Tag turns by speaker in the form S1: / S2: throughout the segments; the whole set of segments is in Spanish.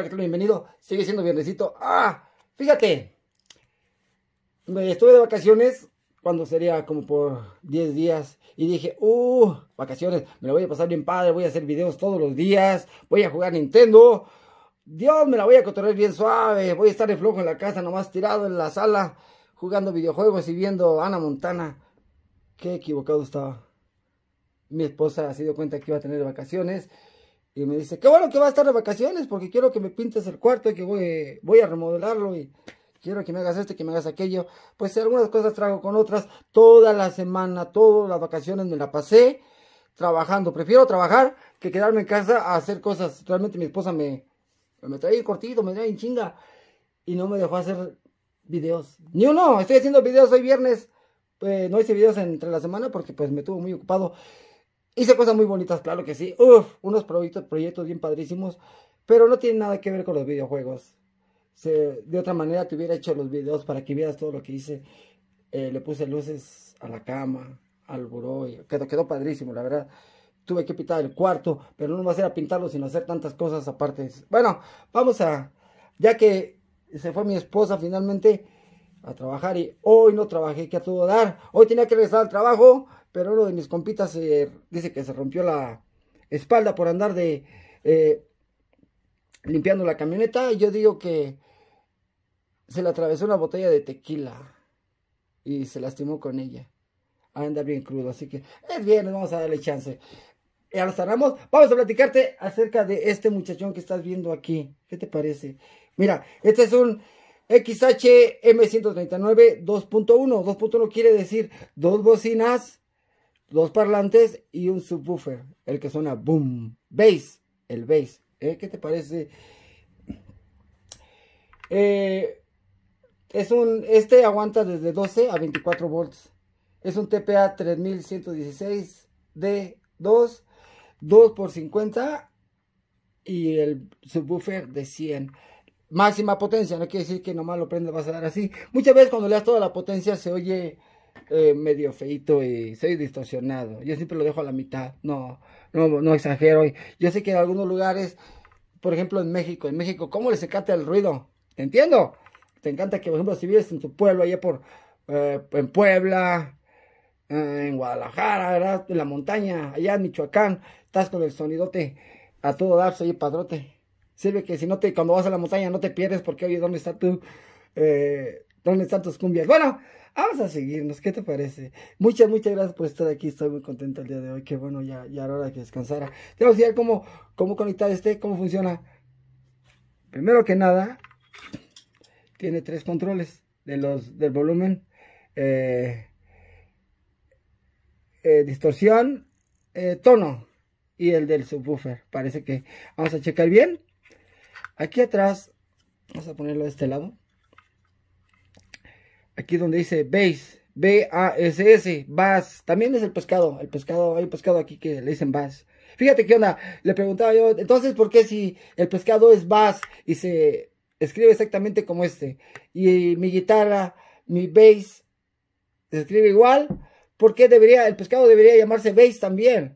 S1: ¿qué tal? Bienvenido. Sigue siendo viernesito. Fíjate. Estuve de vacaciones cuando sería como por 10 días. Y dije, vacaciones, me la voy a pasar bien padre. Voy a hacer videos todos los días. Voy a jugar Nintendo. Dios, me la voy a cotorrear bien suave. Voy a estar de flojo en la casa, nomás tirado en la sala, jugando videojuegos y viendo Hannah Montana. Qué equivocado estaba. Mi esposa se dio cuenta que iba a tener vacaciones. Y me dice, qué bueno que va a estar de vacaciones porque quiero que me pintes el cuarto y que voy a remodelarlo y quiero que me hagas esto y que me hagas aquello. Pues algunas cosas trago con otras. Toda la semana, todas las vacaciones me la pasé trabajando. Prefiero trabajar que quedarme en casa a hacer cosas. Realmente mi esposa me traía cortito, me traía en chinga y no me dejó hacer videos. Ni uno, estoy haciendo videos hoy viernes. No hice videos entre la semana porque pues me tuvo muy ocupado. Hice cosas muy bonitas, claro que sí. Unos proyectos bien padrísimos. Pero no tiene nada que ver con los videojuegos. De otra manera te hubiera hecho los videos para que vieras todo lo que hice. Le puse luces a la cama, al buró. Y quedó padrísimo, la verdad. Tuve que pintar el cuarto, pero no va a ser a pintarlo, sino hacer tantas cosas aparte. Bueno, ya que se fue mi esposa finalmente a trabajar y hoy no trabajé, que a todo dar. Hoy tenía que regresar al trabajo, pero uno de mis compitas dice que se rompió la espalda por andar limpiando la camioneta. Y yo digo que se le atravesó una botella de tequila y se lastimó con ella. A andar bien crudo, así que es viernes, vamos a darle chance. Ya lo cerramos. Vamos a platicarte acerca de este muchachón que estás viendo aquí. ¿Qué te parece? Mira, este es un XHM139 2.1. 2.1 quiere decir dos bocinas, dos parlantes y un subwoofer. El que suena boom. Bass. El bass. ¿Qué te parece? Este aguanta desde 12 a 24 volts. Es un TPA 3116 D2 2x50 y el subwoofer de 100. Máxima potencia, no quiere decir que nomás lo prendes, vas a dar así. Muchas veces cuando le das toda la potencia se oye medio feito y se oye distorsionado. Yo siempre lo dejo a la mitad, no exagero. Yo sé que en algunos lugares, por ejemplo en México, ¿cómo les encanta el ruido? Te entiendo. Te encanta que, por ejemplo, si vives en tu pueblo, allá en Puebla, en Guadalajara, ¿verdad? En la montaña, allá en Michoacán, estás con el sonidote a todo dar, soy padrote. Sirve que cuando vas a la montaña no te pierdes porque oye, ¿dónde están tus cumbias? Bueno, vamos a seguirnos, ¿qué te parece? Muchas gracias por estar aquí, estoy muy contento el día de hoy, que bueno, ya era hora de que descansara. Te voy a enseñar cómo conectar cómo funciona. Primero que nada, tiene 3 controles del volumen, distorsión, tono y el del subwoofer. Parece que vamos a checar bien. Aquí atrás, vamos a ponerlo de este lado. Aquí donde dice bass, B-A-S-S, bass. También es el pescado, hay un pescado aquí que le dicen bass. Fíjate qué onda, le preguntaba yo, entonces, ¿por qué si el pescado es bass y se escribe exactamente como este? Y mi guitarra, mi bass, se escribe igual. ¿Por qué el pescado debería llamarse bass también?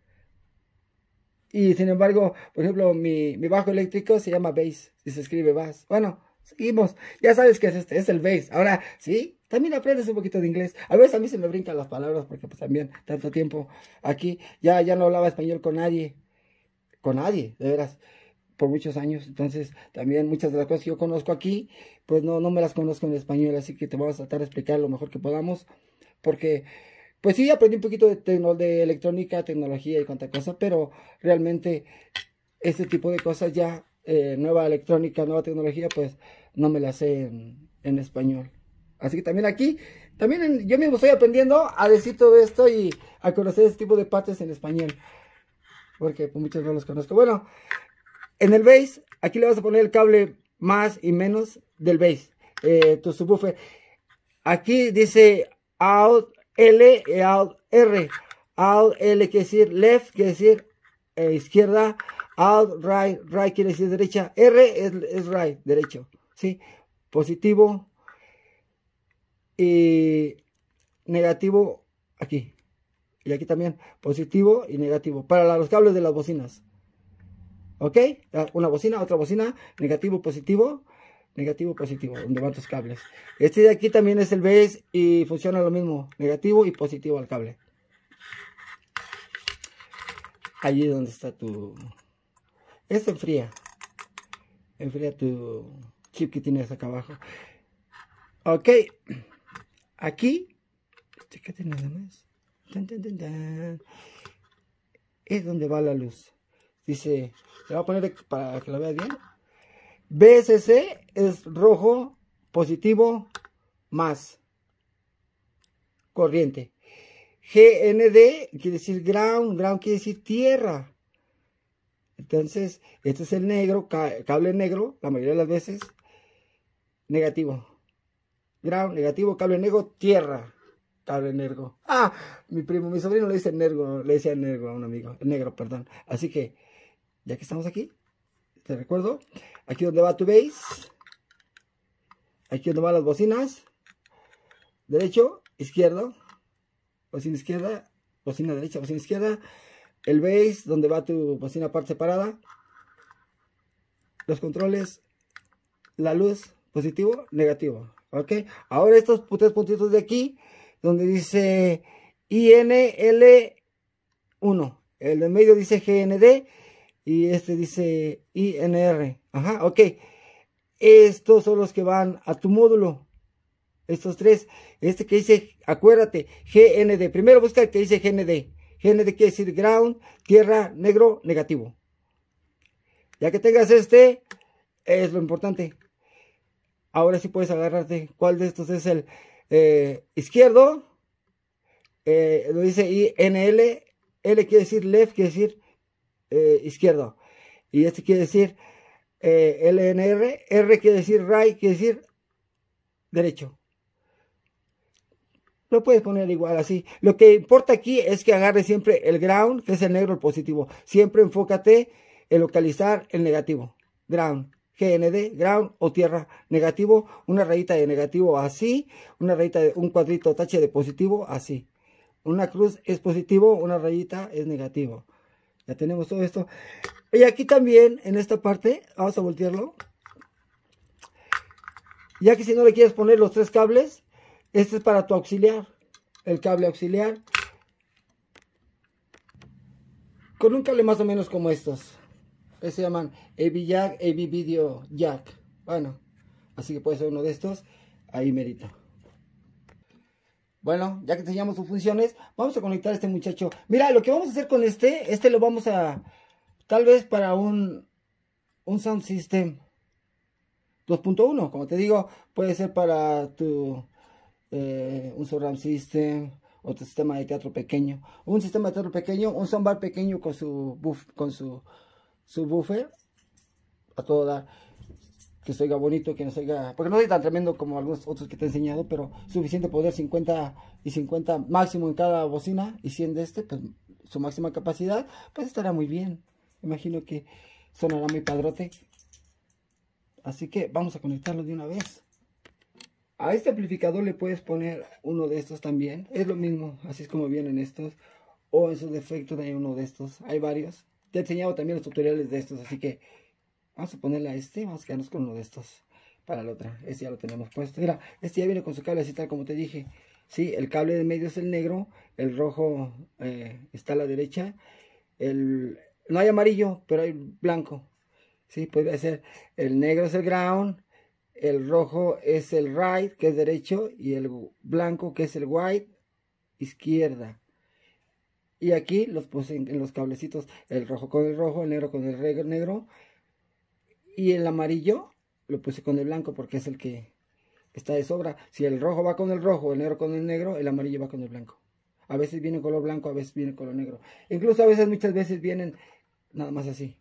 S1: Y sin embargo, por ejemplo, mi bajo eléctrico se llama bass y se escribe bass. Bueno, seguimos. Ya sabes qué es es el bass. Ahora, sí, también aprendes un poquito de inglés. A veces a mí se me brincan las palabras porque pues también tanto tiempo aquí ya no hablaba español con nadie, de veras, por muchos años. Entonces, también muchas de las cosas que yo conozco aquí, pues no me las conozco en español, así que te vamos a tratar de explicar lo mejor que podamos, porque pues sí, aprendí un poquito de electrónica, tecnología y cuánta cosa, pero realmente este tipo de cosas ya, nueva electrónica, nueva tecnología, pues no me la sé en español. Así que también aquí, yo mismo estoy aprendiendo a decir todo esto y a conocer este tipo de partes en español, porque pues, muchos no los conozco. Bueno, en el bass, aquí le vas a poner el cable más y menos del bass, tu subwoofer. Aquí dice out L y out R. Out L quiere decir left, quiere decir izquierda. Out right, right quiere decir derecha. R es right, derecho. ¿Sí? Positivo y negativo aquí. Y aquí también positivo y negativo. Para los cables de las bocinas. ¿Ok? Una bocina, otra bocina, negativo, positivo, donde van tus cables. Este de aquí también es el base y funciona lo mismo, negativo y positivo al cable. Allí donde está tu... Esto enfría tu chip que tienes acá abajo. Ok, aquí, chécate nada más. Tan, tan, tan, tan. Es donde va la luz. Dice, le voy a poner para que lo veas bien. BSC es rojo, positivo, más corriente. GND quiere decir ground, ground quiere decir tierra. Entonces, este es el negro, cable negro, la mayoría de las veces, negativo. Ground, negativo, cable negro, tierra. Cable negro. Ah, mi sobrino le dice negro, le decía negro a un amigo, negro, perdón. Así que, ya que estamos aquí, te recuerdo, aquí donde va tu base, aquí donde van las bocinas, derecho, izquierdo, bocina izquierda, bocina derecha, bocina izquierda, el base donde va tu bocina parte separada, los controles, la luz, positivo, negativo, ok. Ahora estos tres puntitos de aquí, donde dice INL1, el de medio dice GND y este dice INR, ajá, ok. Estos son los que van a tu módulo. Estos tres. Este que dice, acuérdate, GND. Primero busca el que dice GND. GND quiere decir ground, tierra, negro, negativo. Ya que tengas este, es lo importante. Ahora sí puedes agarrarte. ¿Cuál de estos es el izquierdo? Lo dice INL. L quiere decir left, quiere decir izquierdo. Y este quiere decir LNR. R quiere decir right, quiere decir derecho. Lo puedes poner igual así. Lo que importa aquí es que agarre siempre el ground, que es el negro, el positivo. Siempre enfócate en localizar el negativo. Ground, GND, ground o tierra, negativo. Una rayita de negativo así. Una rayita de un cuadrito tache de positivo así. Una cruz es positivo, una rayita es negativo. Ya tenemos todo esto. Y aquí también, en esta parte, vamos a voltearlo. Ya que si no le quieres poner los tres cables, este es para tu auxiliar, el cable auxiliar, con un cable más o menos como estos, que se llaman AV Jack, AV Video Jack. Bueno, así que puede ser uno de estos, ahí merito. Bueno, ya que teníamos sus funciones, vamos a conectar a este muchacho. Mira, lo que vamos a hacer con este lo vamos a, tal vez para un Sound System 2.1, como te digo, puede ser para tu un surround system, otro sistema de teatro pequeño, un sistema de teatro pequeño, un soundbar pequeño con su buffer a todo dar, que se oiga bonito, que no se oiga, porque no soy tan tremendo como algunos otros que te he enseñado, pero suficiente poder, 50 y 50 máximo en cada bocina y 100 de este, pues su máxima capacidad, pues estará muy bien. Imagino que sonará muy padrote. Así que vamos a conectarlo de una vez. A este amplificador le puedes poner uno de estos también. Es lo mismo, así es como vienen estos. O en su defecto hay uno de estos. Hay varios. Te he enseñado también los tutoriales de estos. Así que vamos a ponerle a este. Vamos a quedarnos con uno de estos. Para la otra. Este ya lo tenemos puesto. Mira, este ya viene con su cable así tal como te dije. Sí, el cable de medio es el negro. El rojo está a la derecha. No hay amarillo, pero hay blanco. Sí, podría ser. El negro es el ground. El rojo es el right, que es derecho, y el blanco, que es el white, izquierda. Y aquí los puse en los cablecitos, el rojo con el rojo, el negro con el negro, y el amarillo lo puse con el blanco porque es el que está de sobra. Si el rojo va con el rojo, el negro con el negro, el amarillo va con el blanco. A veces viene color blanco, a veces viene color negro. Incluso a veces, muchas veces vienen nada más así.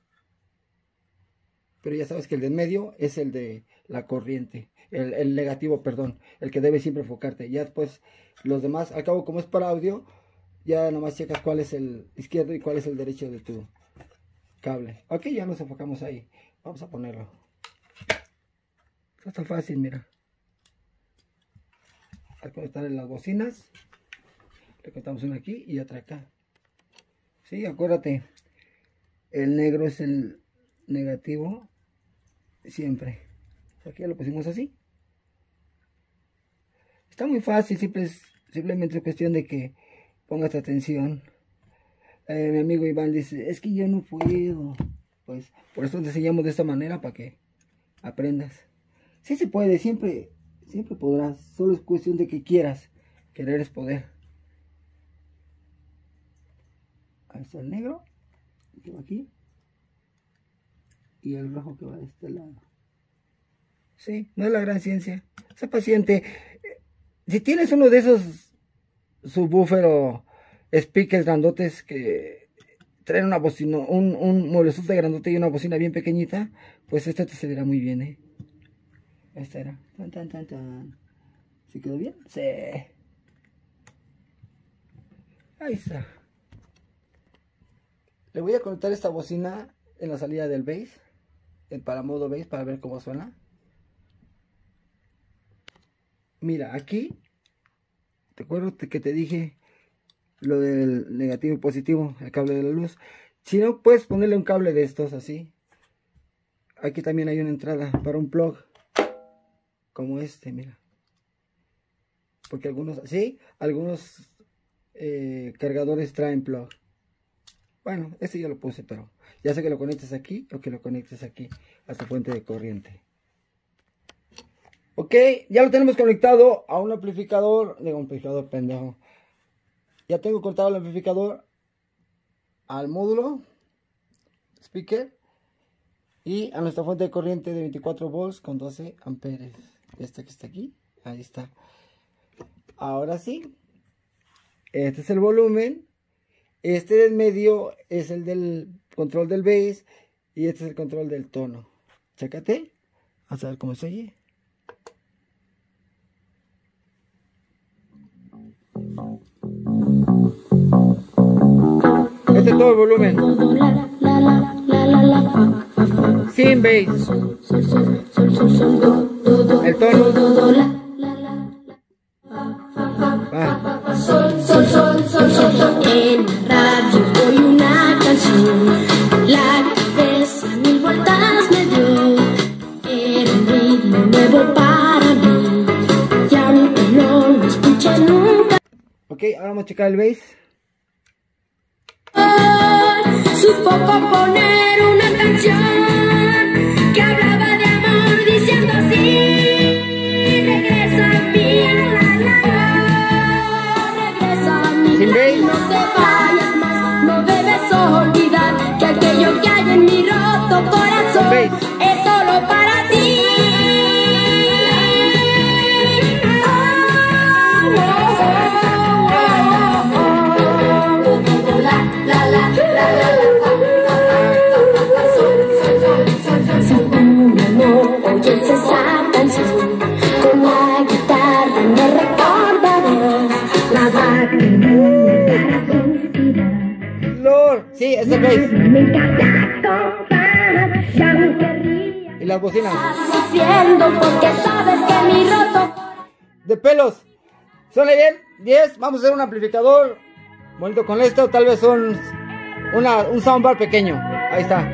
S1: Pero ya sabes que el de en medio es el de la corriente, el negativo, perdón, el que debe siempre enfocarte. Ya después los demás, al cabo como es para audio, ya nomás checas cuál es el izquierdo y cuál es el derecho de tu cable. Ok, ya nos enfocamos ahí. Vamos a ponerlo. Está fácil, mira. Al conectar en las bocinas, le conectamos una aquí y otra acá. Sí, acuérdate. el negro es el negativo, siempre. Aquí ya lo pusimos así. Está muy fácil, simplemente es cuestión de que pongas atención. Mi amigo Iván dice, es que yo no puedo. Pues por eso te enseñamos de esta manera para que aprendas. Sí se puede, siempre podrás. Solo es cuestión de que quieras. Querer es poder. Ahí está el negro que va aquí y el rojo que va de este lado. Sí, no es la gran ciencia. Sé paciente. Si tienes uno de esos subwoofer o speakers grandotes que traen una bocina, un mueblezote grandote y una bocina bien pequeñita, pues este te servirá muy bien, ¿eh? Esta era. Tan, tan, tan, tan. ¿Sí quedó bien? Sí. Ahí está. Le voy a conectar esta bocina en la salida del bass, para modo bass, para ver cómo suena. Mira, aquí, ¿te acuerdas que te dije lo del negativo y positivo, el cable de la luz? Si no, puedes ponerle un cable de estos así. Aquí también hay una entrada para un plug, como este, mira. Porque algunos cargadores traen plug. Bueno, este ya lo puse, pero ya sé que lo conectes aquí o que lo conectes aquí a tu fuente de corriente. Ok, ya lo tenemos conectado a un amplificador. Digo, amplificador pendejo. Ya tengo conectado el amplificador al módulo speaker y a nuestra fuente de corriente de 24 volts con 12 amperes. Esta que está aquí, ahí está. Ahora sí, este es el volumen. Este del medio es el del control del bass y este es el control del tono. Chécate, vamos a ver cómo se oye. Este es todo el volumen. Sin bass. El tono.
S2: En radio hoy una canción, la cabeza mil vueltas me dio. Era un ritmo nuevo para mí, y aunque no lo escuché nunca.
S1: Ok, ahora vamos a checar el bass.
S2: Supo componer una canción que hablaba de amor diciendo así: regresa a mí, regresa a mí, no te vayas más, no debes olvidar que aquello que hay en mi roto corazón es solo para ti.
S1: Sí, es el bass. Y las bocinas. De pelos. ¿Suena bien? 10. Vamos a hacer un amplificador bonito con esto. Tal vez un soundbar pequeño. Ahí está.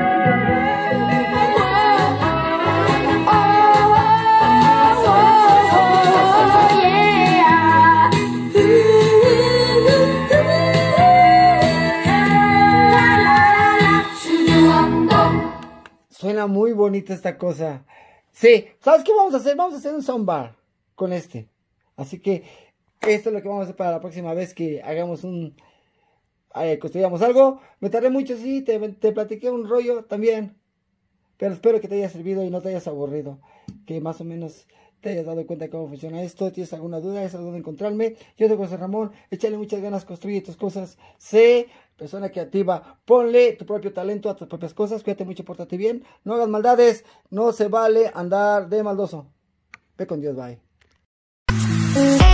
S1: Suena muy bonita esta cosa. Sí, ¿sabes qué vamos a hacer? Vamos a hacer un soundbar con este. Así que esto es lo que vamos a hacer para la próxima vez que hagamos construyamos algo. Me tardé mucho, sí, te platiqué un rollo también. Pero espero que te haya servido y no te hayas aburrido. Que más o menos te hayas dado cuenta de cómo funciona esto. ¿Tienes alguna duda? ¿Es algo de encontrarme? Yo soy José Ramón. Échale muchas ganas, construye tus cosas. Sé persona creativa. Ponle tu propio talento a tus propias cosas. Cuídate mucho, pórtate bien. No hagas maldades. No se vale andar de maldoso. Ve con Dios, bye.